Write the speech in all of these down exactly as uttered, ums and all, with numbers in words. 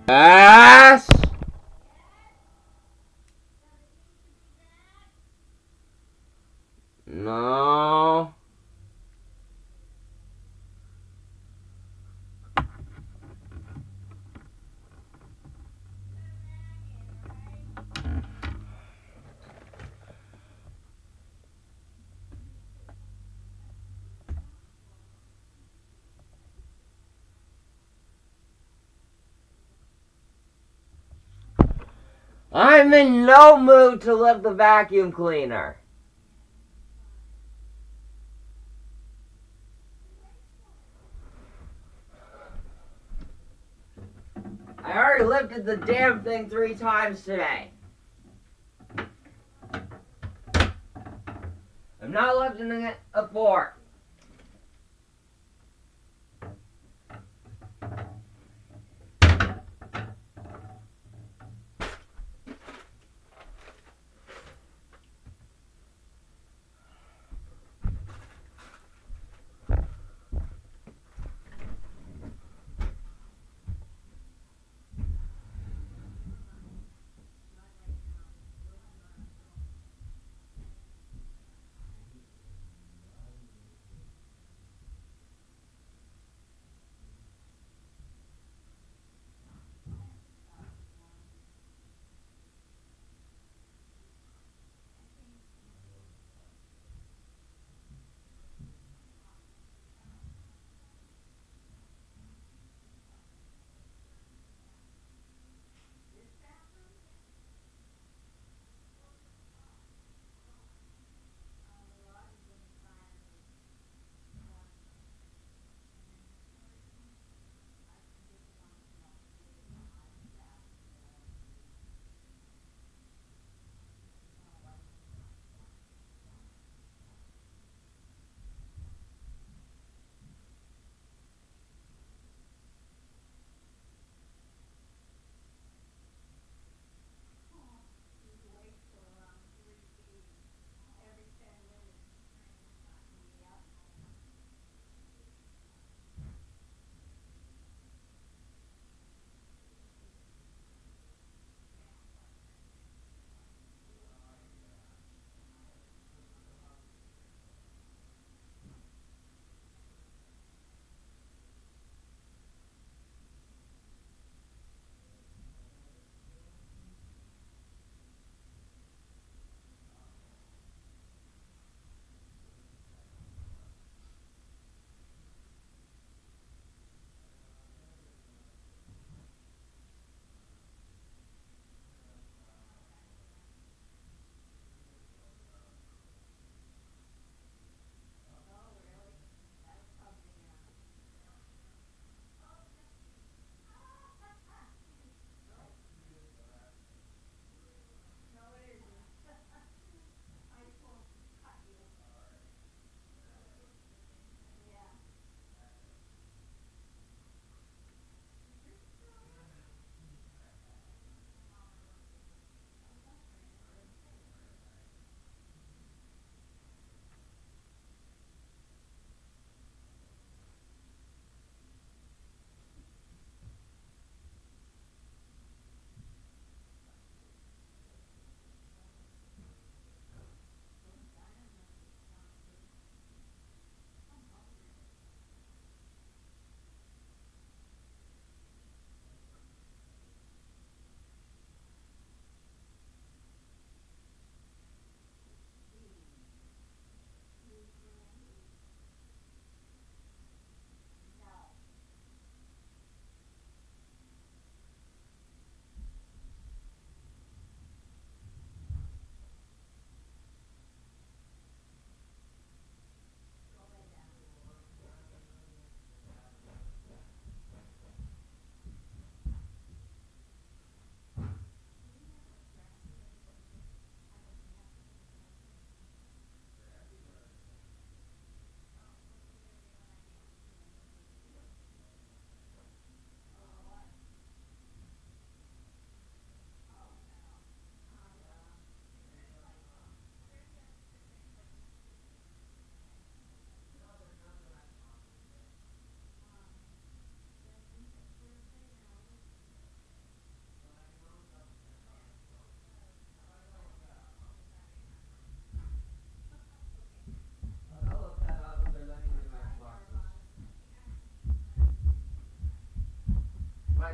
Yes. No. I'm in no mood to lift the vacuum cleaner. I already lifted the damn thing three times today. I'm not lifting it a fourth.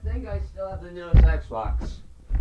think I still have the newest Xbox.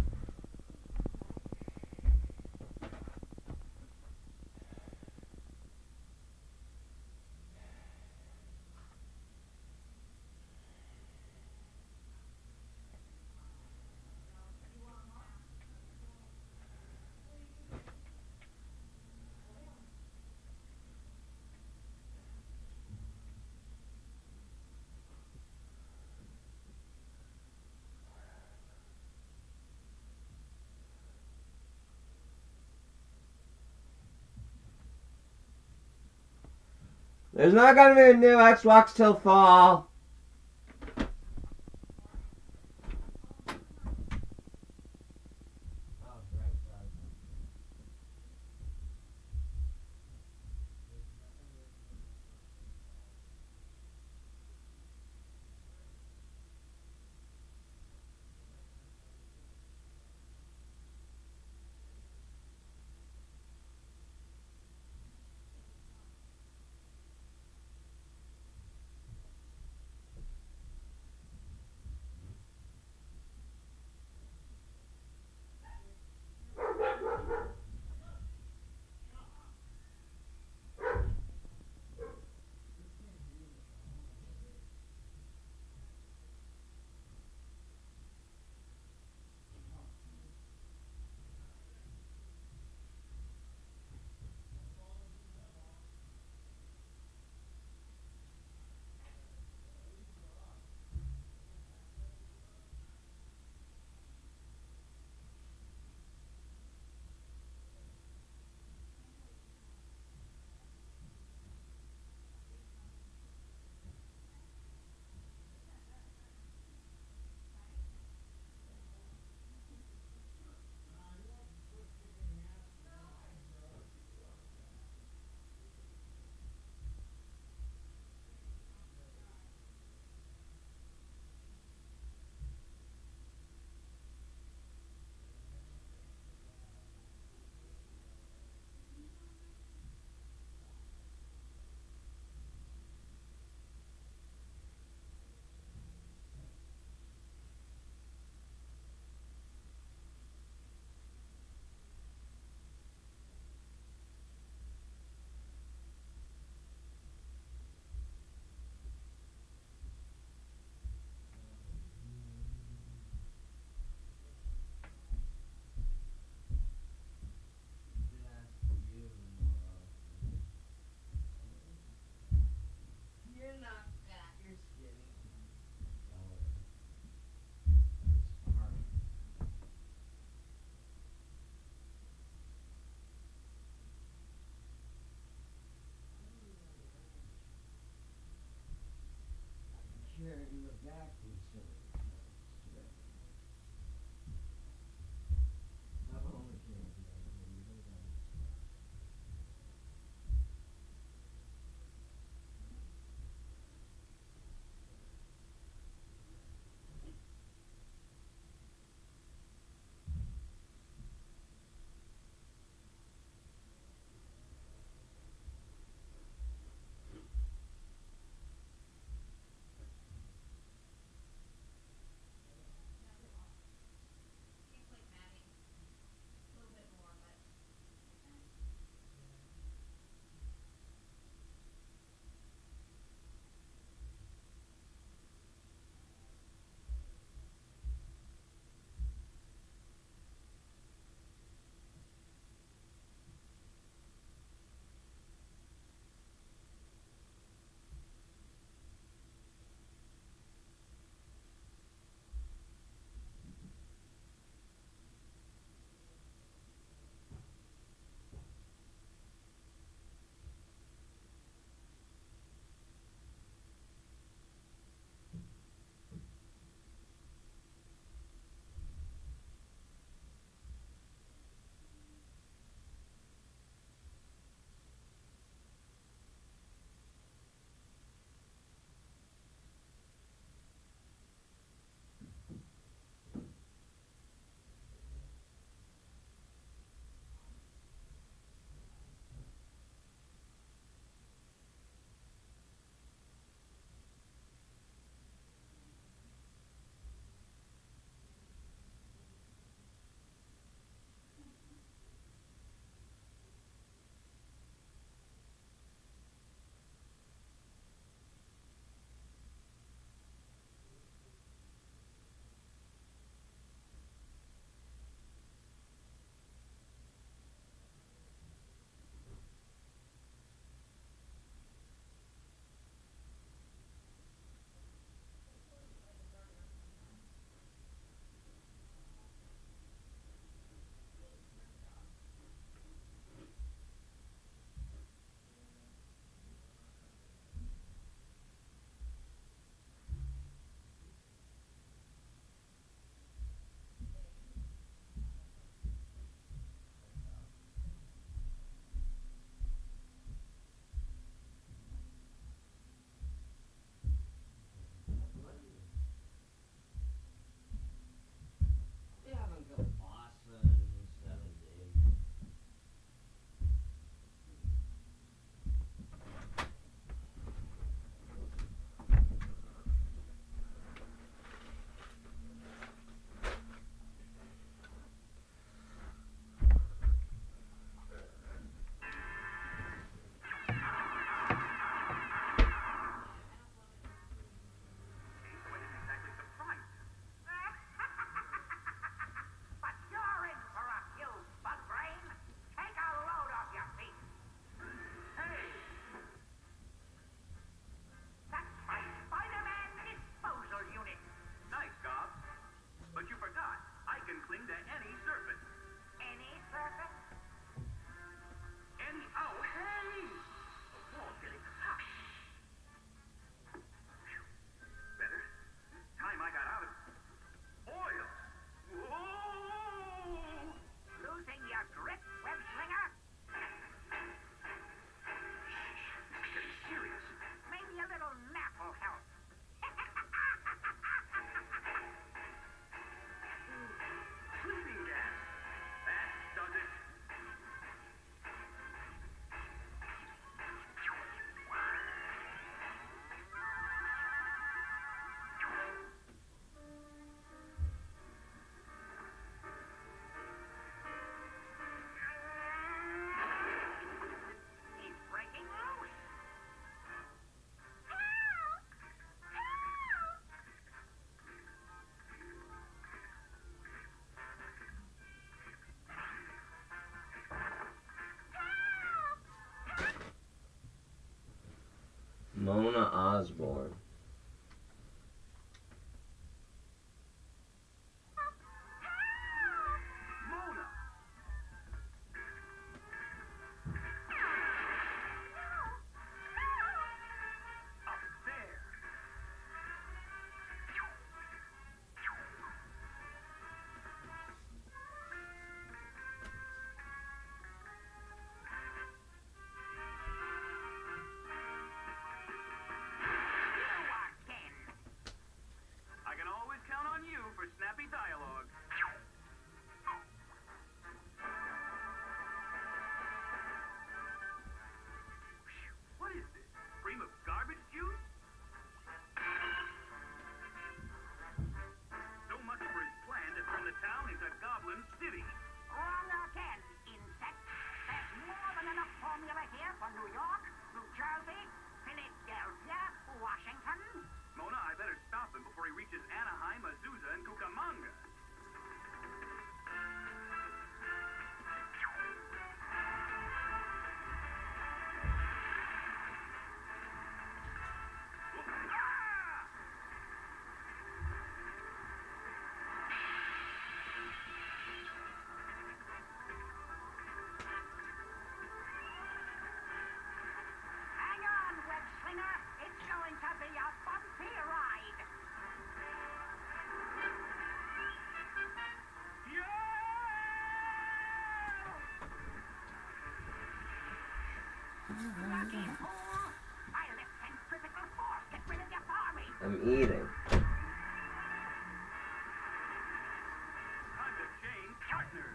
There's not gonna be a new Xbox till fall. for snappy dialogue. What is this? Stream of garbage juice? So much for his plan to turn the town into Goblin City. Wrong again, insect. There's more than enough formula here for New York, New Jersey, Philadelphia, Washington. Mona, I better stop him before he reaches Anaheim, Azusa, and Cucamonga. Hang on, web slinger. It's going to be a bumpy ride. Lucky fool! I lift centrifugal force. Get rid of your army. I'm eating. Time to change partners.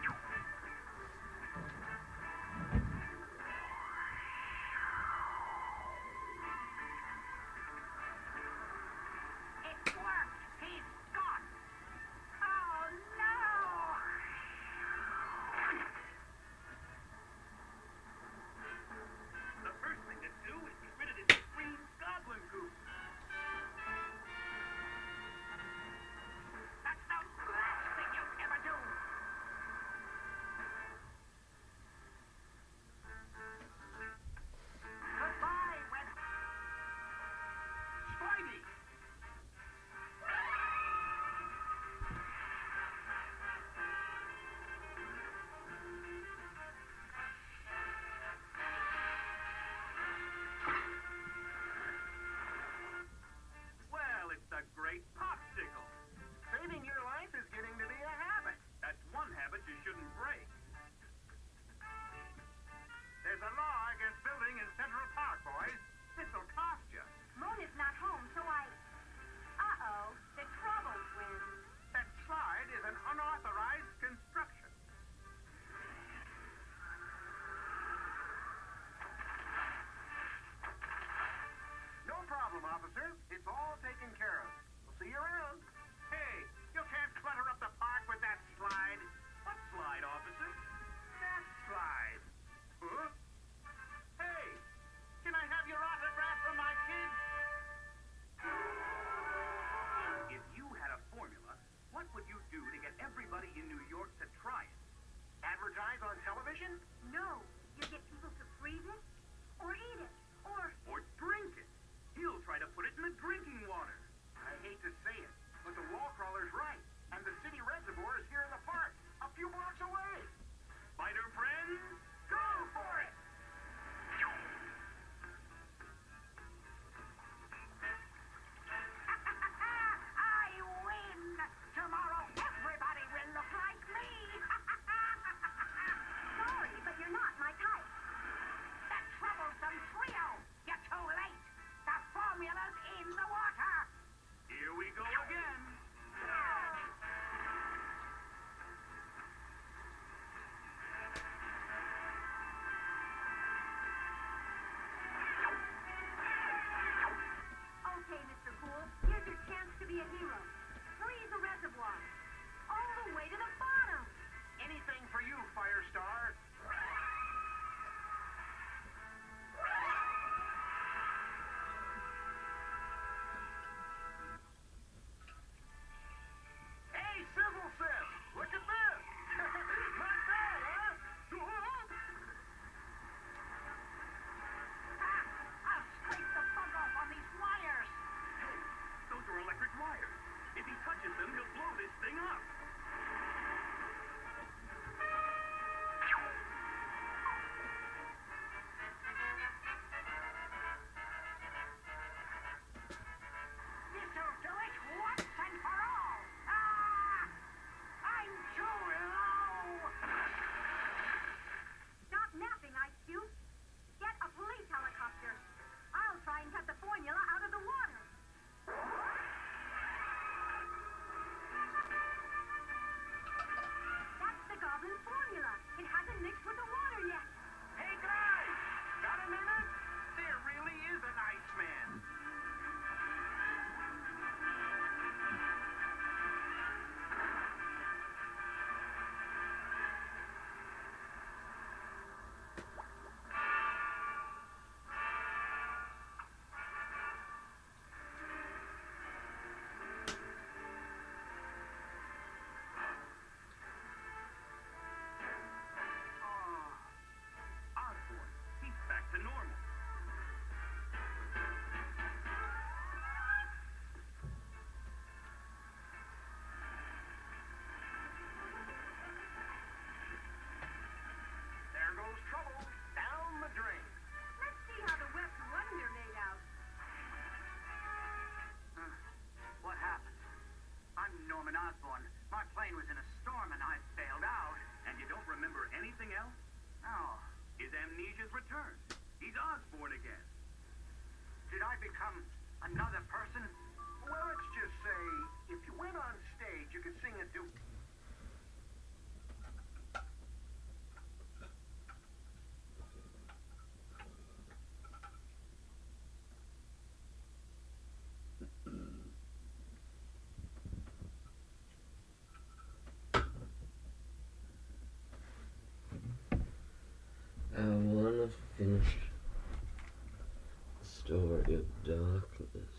It worked. He's gone. Oh no! The first thing to do is get rid of this green goblin goop. That's the last thing you'd ever do. Goodbye, web. Spidey! Well, it's the great popsicle. Saving your life is getting to be a habit. That's one habit you shouldn't break. There's a law against building in Central Park, boys. This'll cost you. Moon is not home, so I... Uh-oh, the trouble twins. That slide is an unauthorized construction. No problem, officer. It's all taken care of. We'll see you around. Hey, you can't clutter up the park with that slide. What slide, officer? That slide. Huh? Hey, can I have your autograph from my kid? If you had a formula, what would you do to get everybody in New York to try it? Advertise on television? No, you get people to freeze it, or eat it, or... Or drink it? He'll try to put it in the drinking water. I hate to say it, but the wall crawler's right. And the city reservoir is here in the park, a few blocks away. Spider friends, go for it! I win! Tomorrow everybody will look like me! Sorry, but you're not my type. That troublesome trio! You're too late! The formula's in the water! Here we go again. Okay, Mister Poole, here's your chance to be a hero. Freeze the reservoir. All the way to the bottom. Anything for you, Firestar. Hey, Sizzle Sis, look at this. Not bad, huh? Ah, I'll scrape the bug off on these wires. Hey, those are electric wires. turn. He's Osborn again. Did I become another person? Well, let's just say, if you went on stage, you could sing and do... I wanna finish the story of darkness.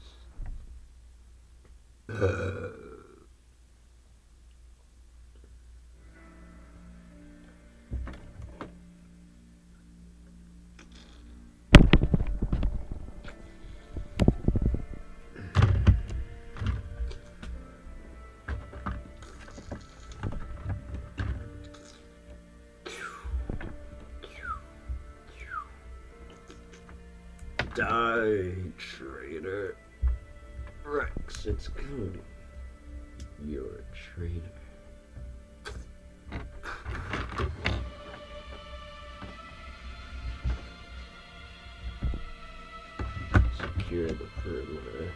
Uh. Die, traitor. Rex, it's coming. You're a traitor. Secure the perimeter.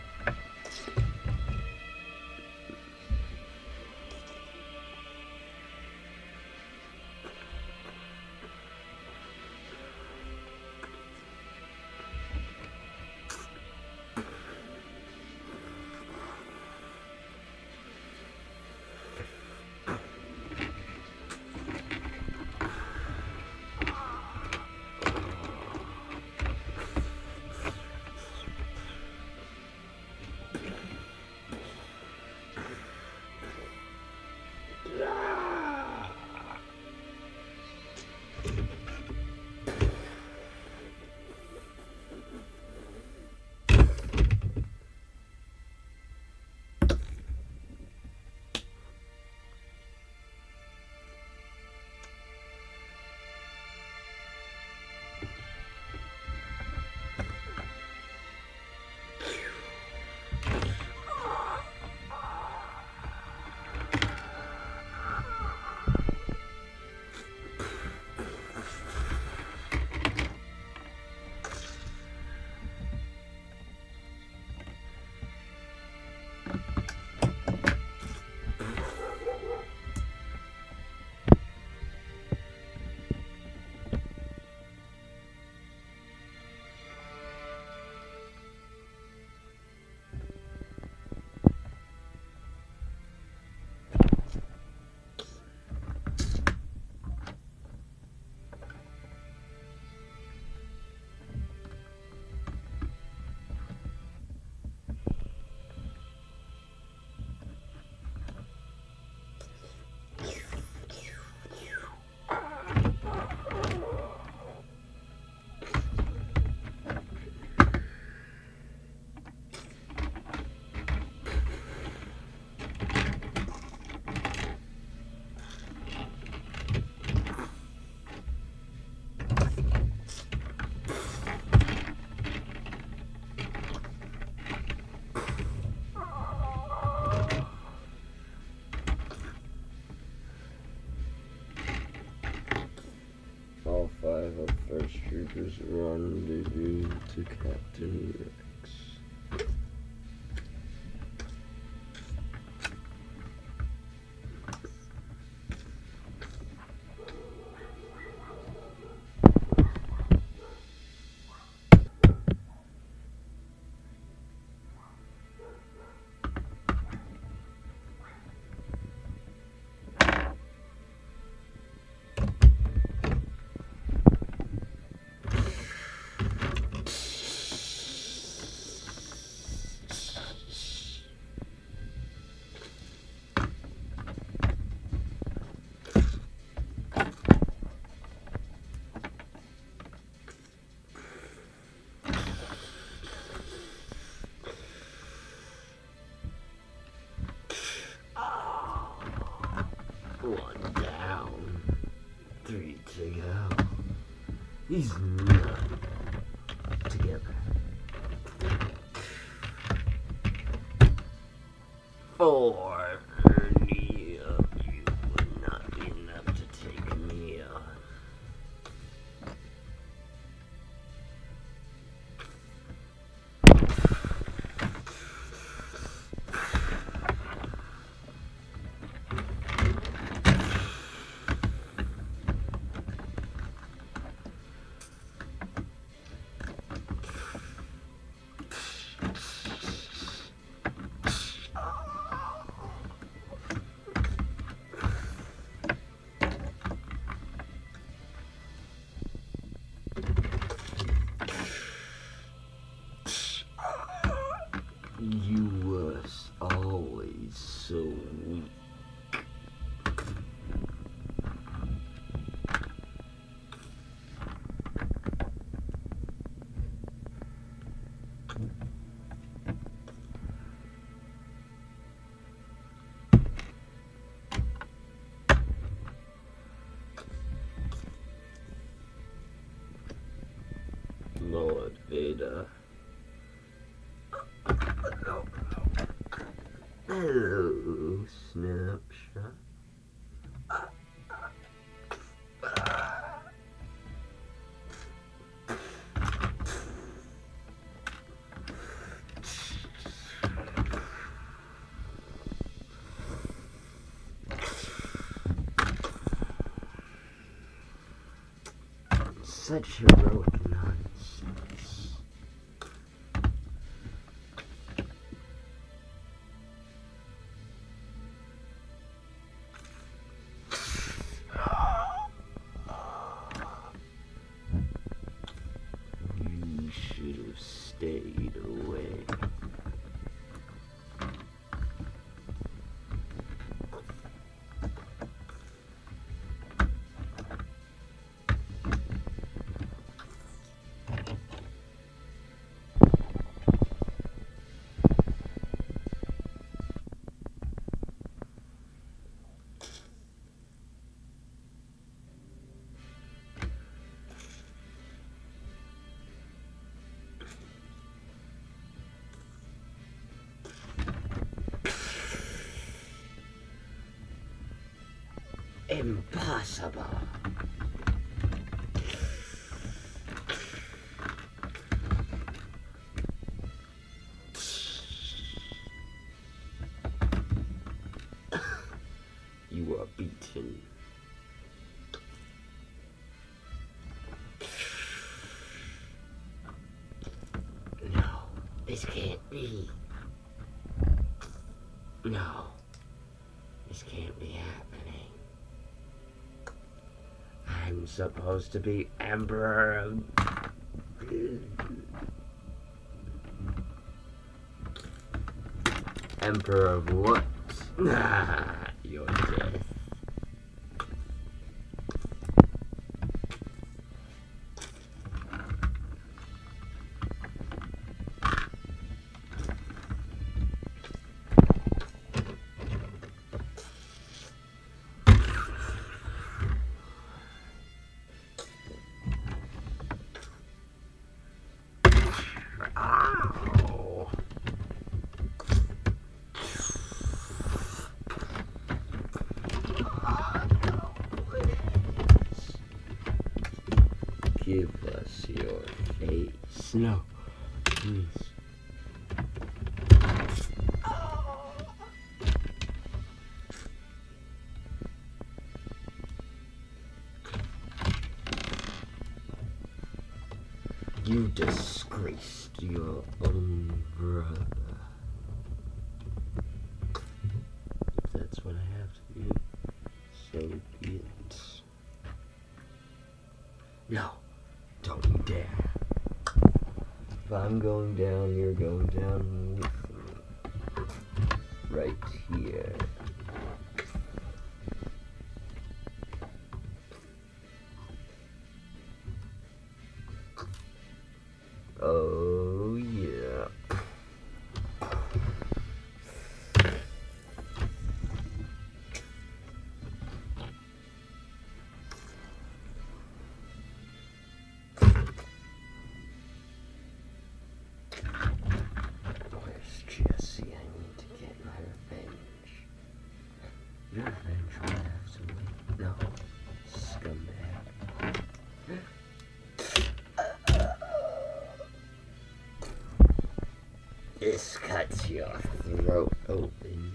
All five of First Troopers rendezvous to Captain Rex. One down, three to go. He's not together. Four, Ernie, you would not be enough to take me on. weak. Lord Vader. Hello, snapshot. Such heroic nonsense. You should have stayed away. Impossible. You are beaten. No, this can't be. No, this can't be happening. I'm supposed to be Emperor of... Emperor of what? Your death. Ow. Give us your face. No, please. You disgraced your own brother. If that's what I have to do, so be it. No, don't you dare. If I'm going down, you're going down with me. Right here. Oh, yeah. Where's Jesse? I need to get my revenge. Your revenge will have to wait. No, scumbag. This cuts your throat open.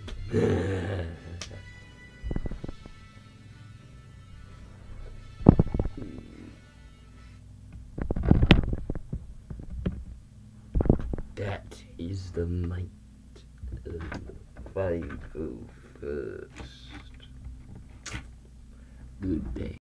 That is the might of five oh first. Good day.